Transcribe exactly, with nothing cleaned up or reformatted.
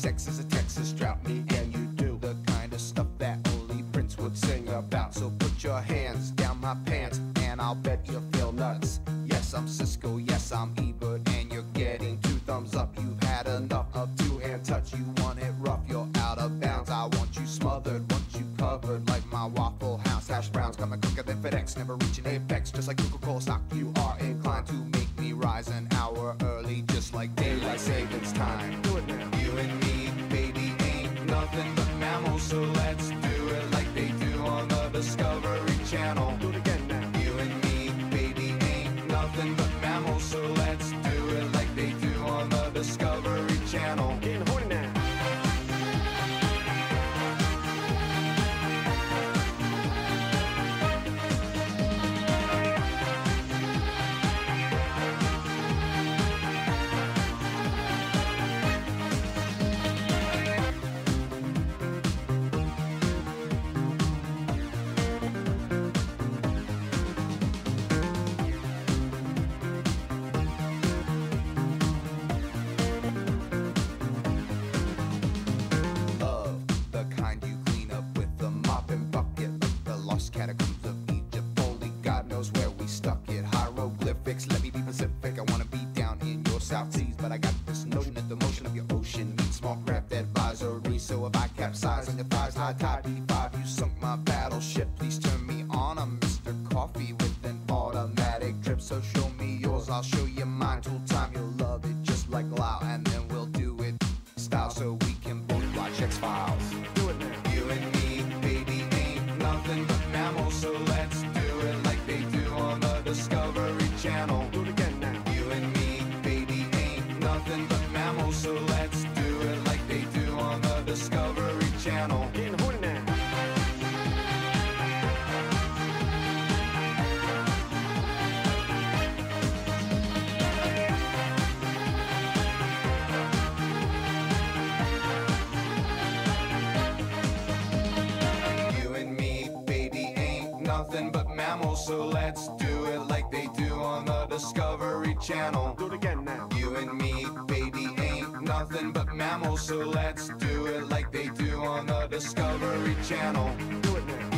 sex is a Texas drought. Me and you do the kind of stuff that only Prince would sing about. So put your hands down my pants and I'll bet you feel nuts. Yes, I'm Cisco, yes, I'm Ebert, and you're getting two thumbs up. You've had enough of two-hand touch. You want it rough, you're out of bounds. I want you smothered, want you covered like my Waffle House hash browns. Coming quicker than FedEx, never reaching apex. Just like Coca-Cola stock, you are inclined to make me rise an hour early, just like daylight savings time. Do it now. You and me, baby, ain't nothing but mammals, so let's do it like they do on the Discovery Channel. Do it again now. You and me, baby, ain't nothing but mammals, so let's do it like they do on the Discovery Channel. Getting horny now. Catacombs of Egypt, only God knows where we stuck it. Hieroglyphics, let me be Pacific. I wanna be down in your South Seas, but I got this notion that the motion of your ocean needs small craft advisory. So if I capsize on your thighs, high tide P five, you sunk my battleship. Please turn me on. I'm Mister Coffee with an automatic drip. So show me yours, I'll show you mine. Tool time, you'll love it just like Lau, and then we'll do it style so we can both watch X-Files. Do it now. You and me, baby, ain't nothing but mammals, so let's do it like they do on the Discovery Channel. Do it again now. You and me, baby, ain't nothing but mammals, so let's do it like they do on the Discovery Channel. Getting horny now. Nothing but mammals, so let's do it like they do on the Discovery Channel. Do it again now. You and me, baby, ain't nothing but mammals, so let's do it like they do on the Discovery Channel. Do it now.